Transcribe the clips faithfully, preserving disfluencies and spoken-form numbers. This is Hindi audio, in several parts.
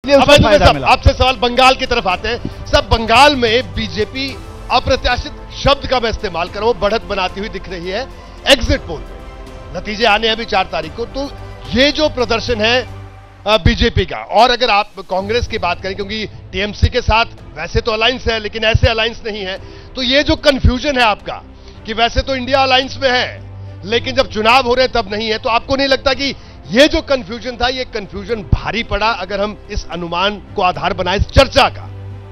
आपसे सवाल बंगाल की तरफ आते हैं। सब बंगाल में बीजेपी अप्रत्याशित शब्द का मैं इस्तेमाल कर रहा हूं, बढ़त बनाती हुई दिख रही है एग्जिट पोल में। नतीजे आने हैं अभी चार तारीख को। तो ये जो प्रदर्शन है बीजेपी का, और अगर आप कांग्रेस की बात करें, क्योंकि टीएमसी के साथ वैसे तो अलायंस है लेकिन ऐसे अलायंस नहीं है, तो ये जो कंफ्यूजन है आपका कि वैसे तो इंडिया अलायंस में है लेकिन जब चुनाव हो रहे हैं तब नहीं है, तो आपको नहीं लगता कि ये जो कंफ्यूजन था ये कंफ्यूजन भारी पड़ा अगर हम इस अनुमान को आधार बनाए चर्चा का?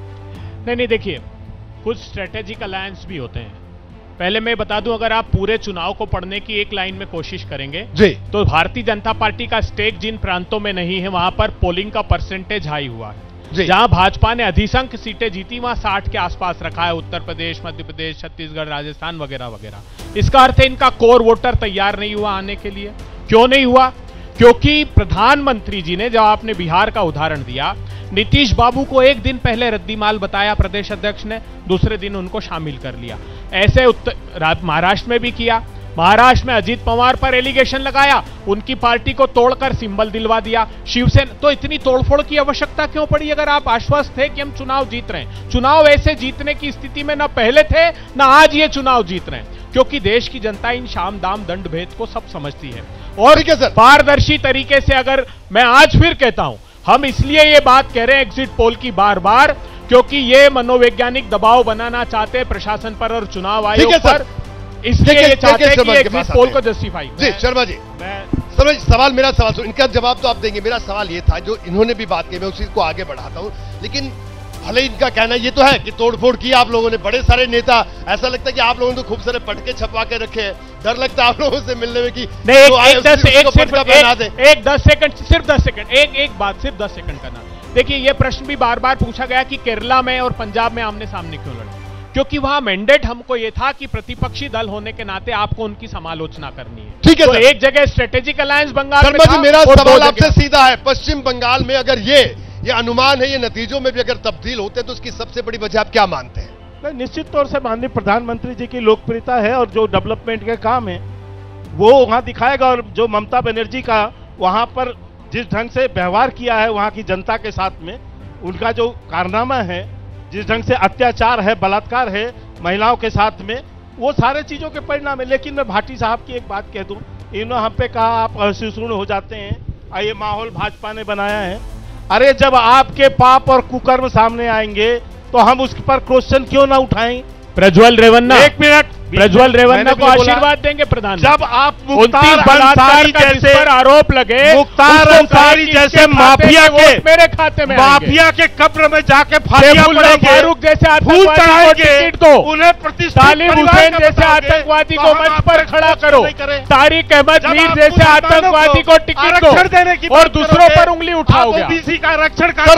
नहीं नहीं, देखिए कुछ स्ट्रेटेजिक अलायंस भी होते हैं। पहले मैं बता दूं, अगर आप पूरे चुनाव को पढ़ने की एक लाइन में कोशिश करेंगे जी, तो भारतीय जनता पार्टी का स्टेक जिन प्रांतों में नहीं है वहां पर पोलिंग का परसेंटेज हाई हुआ है। जहां भाजपा ने अधिसंख्य सीटें जीती वहां साठ के आसपास रखा है, उत्तर प्रदेश, मध्य प्रदेश, छत्तीसगढ़, राजस्थान वगैरह वगैरह। इसका अर्थ है इनका कोर वोटर तैयार नहीं हुआ आने के लिए। क्यों नहीं हुआ? क्योंकि प्रधानमंत्री जी ने, जब आपने बिहार का उदाहरण दिया, नीतीश बाबू को एक दिन पहले रद्दीमाल बताया प्रदेश अध्यक्ष ने, दूसरे दिन उनको शामिल कर लिया। ऐसे उत्तर महाराष्ट्र में भी किया। महाराष्ट्र में अजीत पवार पर एलिगेशन लगाया, उनकी पार्टी को तोड़कर सिंबल दिलवा दिया शिवसेना। तो इतनी तोड़फोड़ की आवश्यकता क्यों पड़ी अगर आप आश्वस्त थे कि हम चुनाव जीत रहे हैं? चुनाव ऐसे जीतने की स्थिति में ना पहले थे ना आज ये चुनाव जीत रहे हैं, क्योंकि देश की जनता इन शाम दाम दंड भेद को सब समझती है। और पारदर्शी तरीके से, अगर मैं आज फिर कहता हूं, हम इसलिए ये बात कह रहे हैं एग्जिट पोल की बार बार, क्योंकि ये मनोवैज्ञानिक दबाव बनाना चाहते हैं प्रशासन पर और चुनाव आयोग पर, इसलिए ये चाहते हैं कि एग्जिट पोल को जस्टिफाई। जी शर्मा जी, मैं समझ सवाल मेरा सवाल सुन, इनका जवाब तो आप देंगे। मेरा सवाल ये था जो इन्होंने भी बात की, मैं उसी को आगे बढ़ाता हूं। लेकिन भले इनका कहना ये तो है कि तोड़फोड़ की आप लोगों ने, बड़े सारे नेता, ऐसा लगता है कि आप लोगों ने तो खूब सारे पटके छपवा के रखे हैं, डर लगता है आप लोगों से मिलने में कि नहीं, एक, एक, दस, एक, सिर्फ, एक, एक दस सेकंड, सिर्फ दस सेकंड, एक एक बात सिर्फ दस सेकंड करना। देखिए ये प्रश्न भी बार बार पूछा गया कि केरला में और पंजाब में आमने सामने क्यों लड़े, क्योंकि वहां मैंडेट हमको ये था कि प्रतिपक्षी दल होने के नाते आपको उनकी समालोचना करनी है। ठीक है, तो एक जगह स्ट्रेटेजिक अलायंस बंगाल में था। मेरा सवाल आपसे सीधा है, पश्चिम बंगाल में अगर ये ये अनुमान है, ये नतीजों में भी अगर तब्दील होते हैं तो उसकी सबसे बड़ी वजह आप क्या मानते हैं? निश्चित तौर से माननीय प्रधानमंत्री जी की लोकप्रियता है और जो डेवलपमेंट के काम है वो वहां दिखाएगा। और जो ममता बनर्जी का वहां पर जिस ढंग से व्यवहार किया है वहां की जनता के साथ में, उनका जो कारनामा है, जिस ढंग से अत्याचार है, बलात्कार है महिलाओं के साथ में, वो सारे चीजों के परिणाम है। लेकिन मैं भाटी साहब की एक बात कह दूं, इन्होंने हम पे कहा आप असहिष्णु हो जाते हैं, ये माहौल भाजपा ने बनाया है। अरे जब आपके पाप और कुकर्म सामने आएंगे तो हम उस पर क्वेश्चन क्यों ना उठाएं? प्रज्वल रेवन्ना, एक मिनट, प्रज्वल रेवन्ना को आशीर्वाद देंगे प्रधान। जब आप मुख्तार अंसारी जैसे पर आरोप लगे, मुख्तार अंसारी जैसे माफिया के मेरे खाते में माफिया के कब्र में जाके फांसियां पड़ेंगे, फारूक जैसे आतंकवादी को टिकट दो, उन्हें प्रतिष्ठित तालिब हुसैन जैसे आतंकवादी को मंच पर खड़ा करो, तारिक अहमद मीर जैसे आतंकवादी को टिकट दो और दूसरों पर उंगली उठाओगे। ओबीसी का आरक्षण का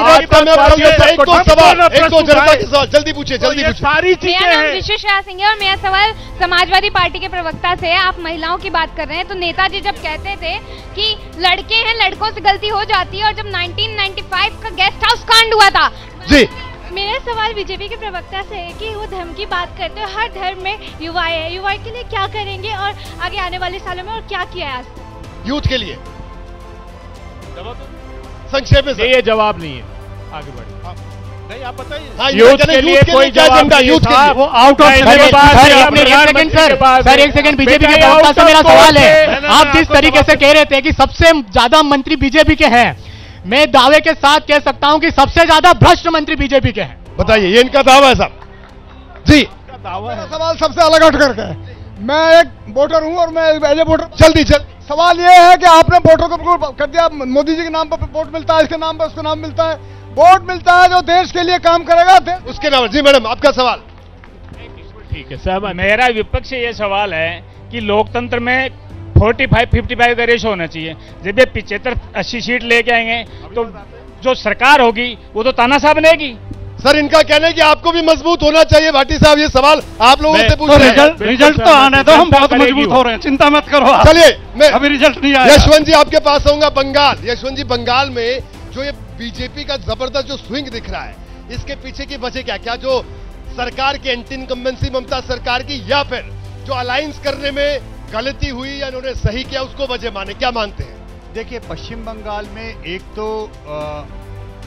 जल्दी पूछिए, जल्दी पूछिए। सारी चीजें हैं। विशेषा सिंह और मेरा सवाल समाजवादी पार्टी के प्रवक्ता से, आप महिलाओं की बात कर रहे हैं, तो नेताजी जब कहते थे कि लड़के हैं, लड़कों से गलती हो जाती है, और जब नाइनटीन नाइंटी फाइव का गेस्ट हाउस कांड हुआ था जी, मेरा सवाल बीजेपी के प्रवक्ता से है कि वो धर्म की बात करते हैं, हर धर्म में युवा है, युवा के लिए क्या करेंगे और आगे आने वाले सालों में और क्या किया है आज यूथ के लिए? संक्षेप में ये जवाब नहीं है, आगे बढ़े। नहीं आप बताइए। यूथ के लिए कोई जवाब नहीं, यूथ के लिए वो out of second sir sir एक सेकंड बीजेपी के प्रवक्ता से मेरा सवाल है, आप जिस तरीके से कह रहे थे कि सबसे ज्यादा मंत्री बीजेपी के हैं, मैं दावे के साथ कह सकता हूं कि सबसे ज्यादा भ्रष्ट मंत्री बीजेपी के हैं। बताइए, ये इनका दावा है साहब जी। दावा है। सवाल सबसे अलग हट करके है, मैं एक वोटर हूं और मैं एज ए वोटर, जल्दी चल सवाल ये है कि आपने वोटर को कर दिया, मोदी जी के नाम पर वोट मिलता है, इसके नाम पर उसका नाम मिलता है, वोट मिलता है जो देश के लिए काम करेगा उसके नाम। जी मैडम, आपका सवाल। ठीक है साहब, मेरा विपक्ष से ये सवाल है कि लोकतंत्र में पैंतालीस पचपन का रेशो होना चाहिए। जब ये पिछहत्तर अस्सी सीट लेके आएंगे तो जो सरकार होगी वो तो तानाशाह बनेगी। सर इनका कहना है कि आपको भी मजबूत होना चाहिए। भाटी साहब ये सवाल आप लोगों से पूछ रहे हैं। रिजल्ट तो आने दो, हम बहुत मजबूत हो रहे हैं, चिंता मत करो। चलिए मैं अभी रिजल्ट नहीं आया। यशवंत जी आपके पास आऊंगा। बंगाल, यशवंत जी बंगाल में जो ये बीजेपी का जबरदस्त जो स्विंग दिख रहा है, इसके पीछे की वजह क्या? क्या जो सरकार की एंटी इनकम्बेंसी ममता सरकार की, या फिर जो अलायंस करने में गलती हुई या इन्होंने सही किया उसको वजह माने, क्या मानते हैं? देखिए पश्चिम बंगाल में एक तो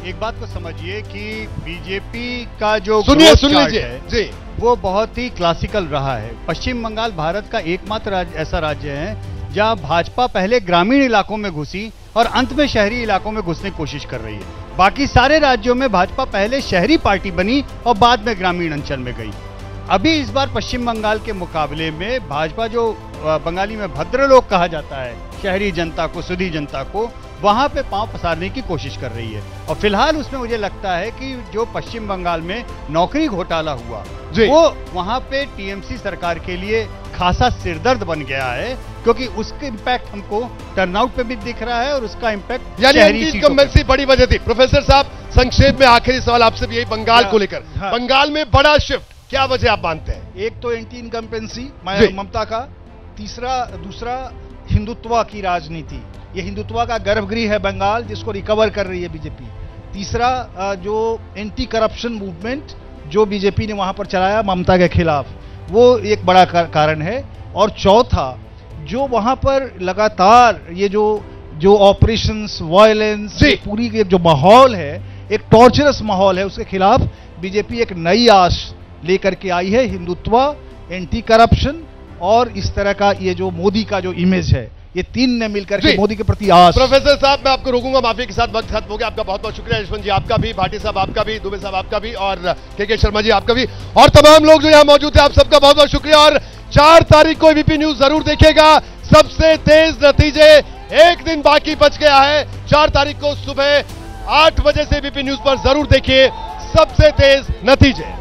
एक बात को समझिए कि बीजेपी का जो सुनिए सुन लीजिए जी, वो बहुत ही क्लासिकल रहा है। पश्चिम बंगाल भारत का एकमात्र राज्य, ऐसा राज्य है जहां भाजपा पहले ग्रामीण इलाकों में घुसी और अंत में शहरी इलाकों में घुसने की कोशिश कर रही है। बाकी सारे राज्यों में भाजपा पहले शहरी पार्टी बनी और बाद में ग्रामीण अंचल में गई। अभी इस बार पश्चिम बंगाल के मुकाबले में भाजपा, जो बंगाली में भद्र लोग कहा जाता है, शहरी जनता को, सुधी जनता को, वहां पे पांव पसारने की कोशिश कर रही है। और फिलहाल उसमें मुझे लगता है कि जो पश्चिम बंगाल में नौकरी घोटाला हुआ वो वहां पे टीएमसी सरकार के लिए खासा सिरदर्द बन गया है, क्योंकि उसके इम्पैक्ट हमको टर्नआउट पे भी दिख रहा है और उसका इम्पैक्ट यानी इनकम्बेंसी बड़ी वजह थी। प्रोफेसर साहब, संक्षेप में आखिरी सवाल आपसे भी यही बंगाल को लेकर, हाँ। बंगाल में बड़ा शिफ्ट, क्या वजह आप मानते हैं? एक तो एंटी इनकम्बेंसी ममता का, तीसरा दूसरा हिंदुत्व की राजनीति। ये हिंदुत्व का गर्भगृह है बंगाल, जिसको रिकवर कर रही है बीजेपी। तीसरा जो एंटी करप्शन मूवमेंट जो बीजेपी ने वहां पर चलाया ममता के खिलाफ, वो एक बड़ा कारण है। और चौथा, जो वहां पर लगातार ये जो जो ऑपरेशंस, वायलेंस, पूरी एक जो माहौल है, एक टॉर्चरस माहौल है, उसके खिलाफ बीजेपी एक नई आश लेकर के आई है। हिंदुत्व, एंटी करप्शन और इस तरह का ये जो मोदी का जो इमेज है, ये तीन ने मिलकर के मोदी के प्रति आस। प्रोफेसर साहब, मैं आपको रोकूंगा, माफी के साथ वक्त खत्म हो गया। आपका बहुत बहुत शुक्रिया। यशवंत जी आपका भी, भाटी साहब आपका भी, दुबे साहब आपका भी, और के के शर्मा जी आपका भी, और तमाम लोग जो यहाँ मौजूद थे, आप सबका बहुत बहुत शुक्रिया। और चार तारीख को एबीपी न्यूज जरूर देखिएगा। सबसे तेज नतीजे, एक दिन बाकी बच गया है। चार तारीख को सुबह आठ बजे से एबीपी न्यूज पर जरूर देखिए सबसे तेज नतीजे।